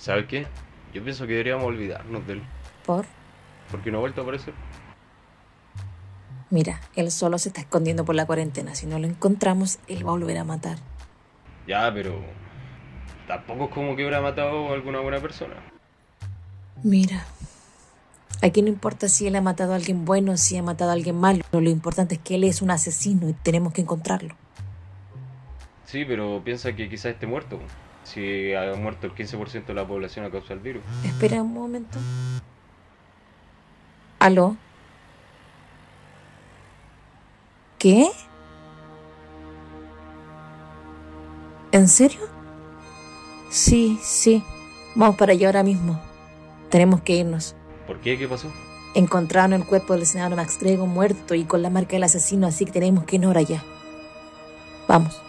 ¿Sabes qué? Yo pienso que deberíamos olvidarnos de él. ¿Por? Porque no ha vuelto a aparecer. Mira, él solo se está escondiendo por la cuarentena. Si no lo encontramos, él va a volver a matar. Ya, pero... tampoco es como que hubiera matado a alguna buena persona. Mira, aquí no importa si él ha matado a alguien bueno o si ha matado a alguien malo. Lo importante es que él es un asesino y tenemos que encontrarlo. Sí, pero piensa que quizás esté muerto. Si ha muerto el 15% de la población a causa del virus. Espera un momento. ¿Aló? ¿Qué? ¿En serio? Sí, sí. Vamos para allá ahora mismo. Tenemos que irnos. ¿Por qué? ¿Qué pasó? Encontraron el cuerpo del senador Max Grego muerto y con la marca del asesino, así que tenemos que irnos ahora ya. Vamos.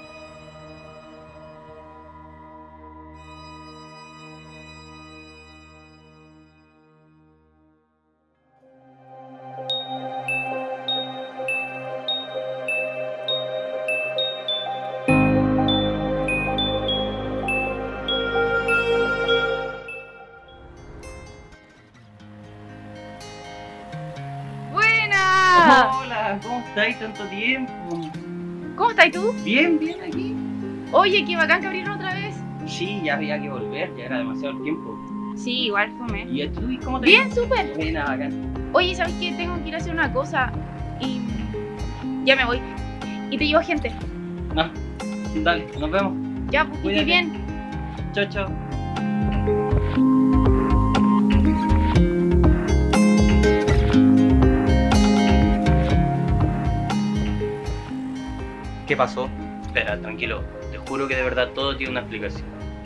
¡Buena! Hola, ¿cómo estáis tanto tiempo? ¿Cómo estás tú? Bien, bien aquí. Oye, qué bacán que abrieron otra vez. Sí, ya había que volver, ya era demasiado el tiempo. Sí, igual fue. ¿Y tú cómo te Bien, súper. Buena, bacán. Oye, ¿sabes qué? Tengo que ir a hacer una cosa y ya me voy. Y te llevo gente. No, dale, nos vemos. Ya, pues que Cuídate. estés bien. Chao, chao. ¿Qué pasó? Espera, tranquilo. Te juro que de verdad todo tiene una explicación.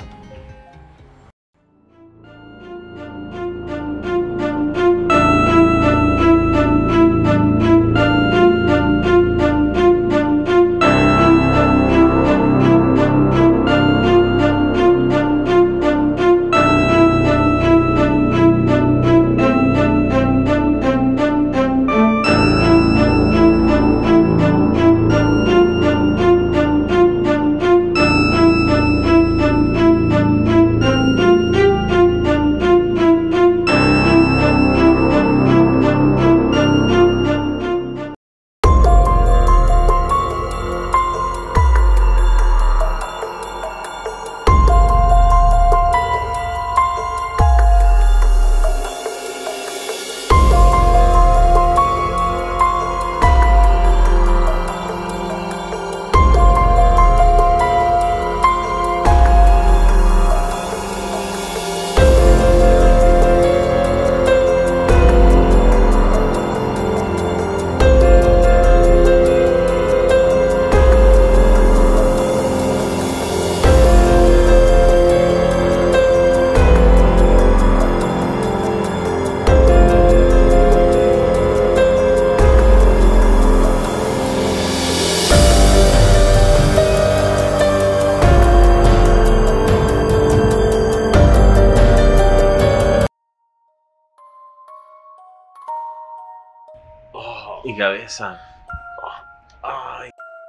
Oh, mi cabeza. Ay.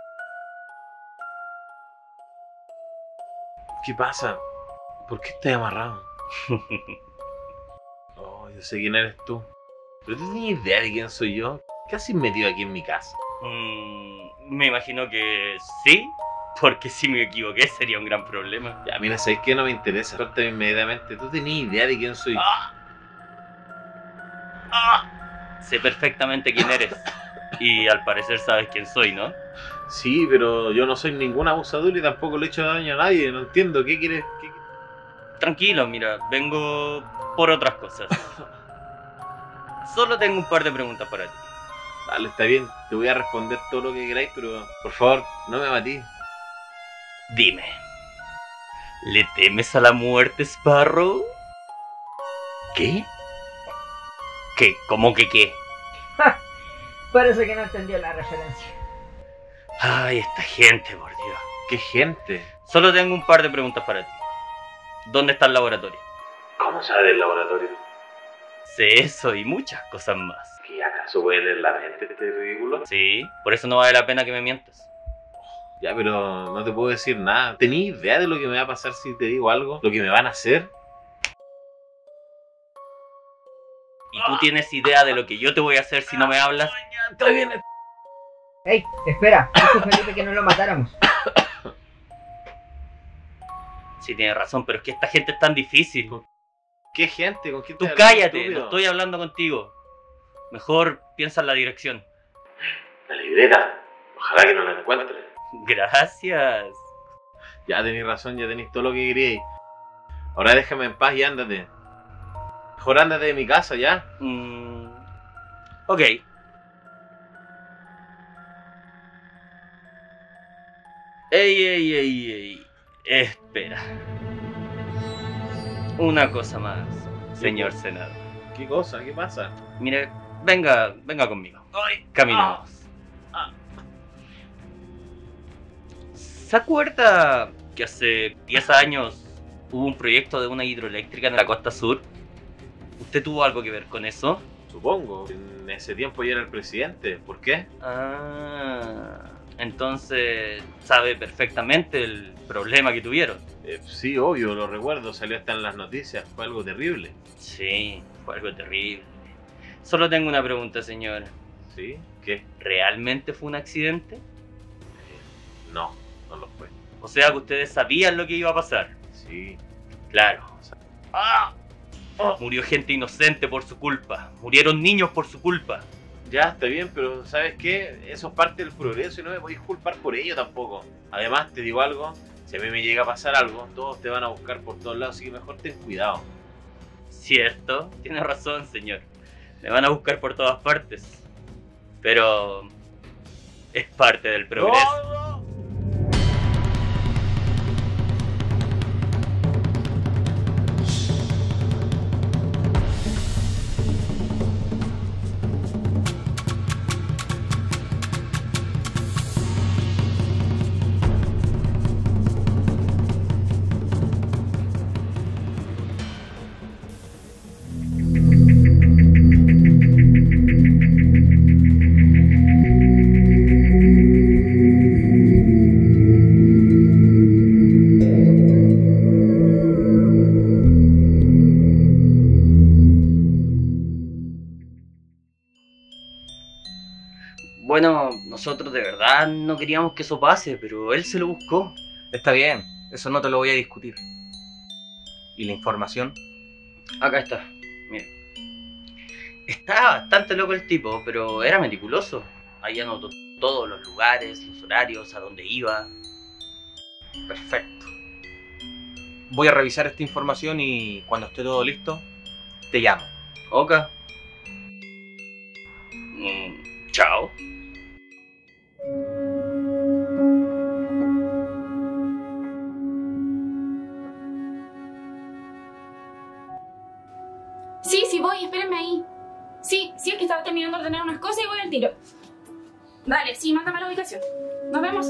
¿Qué pasa? ¿Por qué estás amarrado? Oh, yo sé quién eres tú. Pero tú tienes idea de quién soy yo. ¿Qué haces metido aquí en mi casa? Me imagino que sí, porque si me equivoqué sería un gran problema. Ya, mira, ¿sabes qué? No me interesa. Suéltame inmediatamente. ¿Tú tenías idea de quién soy? Sé perfectamente quién eres. Y al parecer sabes quién soy, ¿no? Sí, pero yo no soy ningún abusador y tampoco le he hecho daño a nadie. No entiendo. ¿Qué quieres? Tranquilo, mira, vengo por otras cosas. Solo tengo un par de preguntas para ti. Dale, está bien. Te voy a responder todo lo que queráis, pero por favor, no me matís. Dime, ¿le temes a la muerte, Sparrow? ¿Qué? ¿Qué? ¿Cómo que qué? Parece que no entendió la referencia. Ay, esta gente, por Dios. ¿Qué gente? Solo tengo un par de preguntas para ti. ¿Dónde está el laboratorio? ¿Cómo sabe del laboratorio? Sé eso y muchas cosas más. ¿Qué acaso puede leer la mente este ridículo? Sí, por eso no vale la pena que me mientas. Ya, pero no te puedo decir nada. ¿Tenías idea de lo que me va a pasar si te digo algo? ¿Lo que me van a hacer? tú tienes idea de lo que yo te voy a hacer si no me hablas. Estoy bien. ¡Ey! Espera, dijo Felipe que no lo matáramos. Sí, tienes razón, pero es que esta gente es tan difícil. ¿Qué gente? ¿Con quién Tú estás hablando, cállate, estúpido? no estoy hablando contigo. Mejor piensa en la dirección. La libreta. Ojalá que no la encuentre. Gracias. Ya tenéis razón, ya tenéis todo lo que queríais. Ahora déjame en paz y ándate. Mejor ándate de mi casa, ¿ya? Ok. Ey. Espera. Una cosa más, señor senador. ¿Qué cosa? ¿Qué pasa? Mire, venga conmigo. Caminemos. ¿Se acuerda que hace 10 años hubo un proyecto de una hidroeléctrica en la costa sur? ¿Usted tuvo algo que ver con eso? Supongo. En ese tiempo yo era el presidente. ¿Por qué? Entonces sabe perfectamente el problema que tuvieron. Sí, obvio, lo recuerdo. Salió hasta en las noticias. Fue algo terrible. Sí, fue algo terrible. Solo tengo una pregunta, señor. ¿Sí? ¿Qué? ¿Realmente fue un accidente? No, no lo fue. O sea que ustedes sabían lo que iba a pasar. Sí. Claro. Murió gente inocente por su culpa. Murieron niños por su culpa. Ya, está bien, pero ¿sabes qué? Eso es parte del progreso y no me podéis culpar por ello tampoco. Además, te digo algo, si a mí me llega a pasar algo, todos te van a buscar por todos lados, así que mejor ten cuidado. Cierto, tiene razón, señor. Me van a buscar por todas partes. Pero es parte del progreso. ¡No! Bueno, nosotros de verdad no queríamos que eso pase, pero él se lo buscó. Está bien, eso no te lo voy a discutir. ¿Y la información? Acá está, mira. Estaba bastante loco el tipo, pero era meticuloso. Ahí anotó todos los lugares, los horarios, a dónde iba. Perfecto. Voy a revisar esta información y cuando esté todo listo, te llamo. Ok. Chao. Sí, voy, espérenme ahí. Sí, es que estaba terminando de ordenar unas cosas y voy al tiro. Dale, sí, mándame la ubicación. Nos vemos.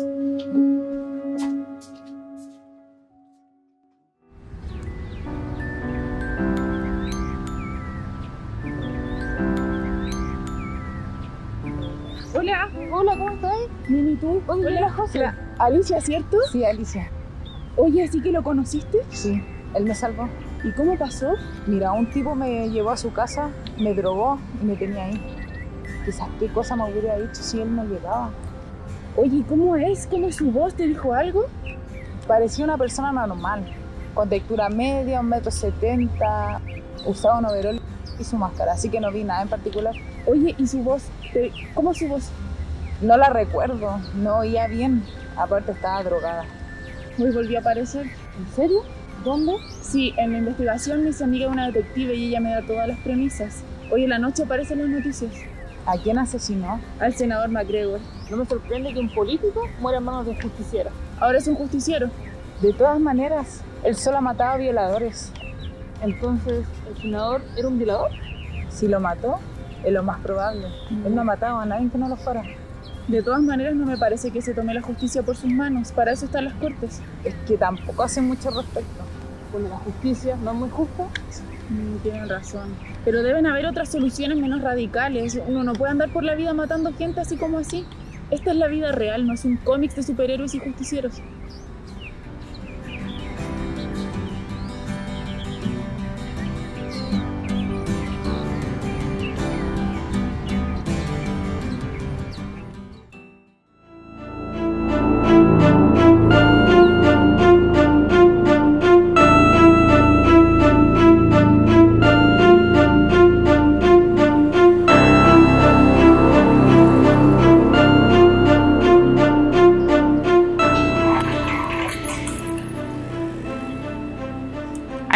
Hola, ¿cómo estás? Bien, ¿y tú? Oye, hola, José. Alicia, ¿cierto? Sí, Alicia. Oye, ¿así que lo conociste? Sí, él me salvó. ¿Y cómo pasó? Mira, un tipo me llevó a su casa, me drogó y me tenía ahí. Quizás qué cosa me hubiera dicho si él no llegaba. Oye, ¿y cómo es? ¿Cómo es su voz? ¿Te dijo algo? Parecía una persona normal, con textura media, 1,70 m, usaba un overol y su máscara, así que no vi nada en particular. Oye, ¿y su voz? ¿Cómo es su voz? No la recuerdo, no oía bien, aparte estaba drogada. Hoy volvió a aparecer. ¿En serio? ¿Dónde? Sí, en la investigación mi amiga es una detective y ella me da todas las premisas. Hoy en la noche aparecen las noticias. ¿A quién asesinó? Al senador McGregor. No me sorprende que un político muera en manos de un justiciero. Ahora es un justiciero. De todas maneras, él solo mataba violadores. Entonces, ¿el senador era un violador? Si lo mató, es lo más probable. Él no ha matado a nadie que no lo fuera. De todas maneras, no me parece que se tome la justicia por sus manos. Para eso están las cortes. Es que tampoco hace mucho respecto. Bueno, la justicia no es muy justa. Tienen razón. Pero deben haber otras soluciones menos radicales. Uno no puede andar por la vida matando gente así como así. Esta es la vida real, no es un cómic de superhéroes y justicieros.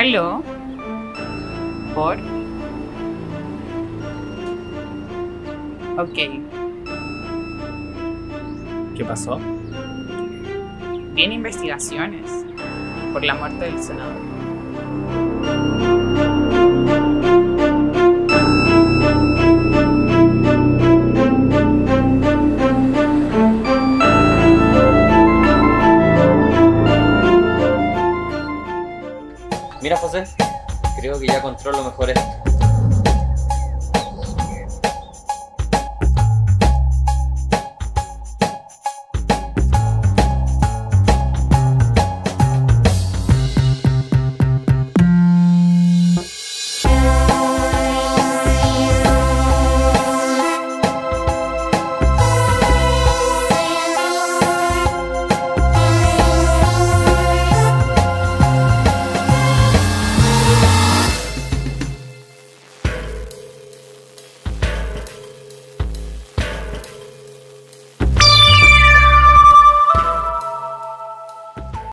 ¿Aló? ¿Por? Ok. ¿Qué pasó? Viene investigaciones por la muerte del senador. Mira, José, creo que ya controlo mejor esto.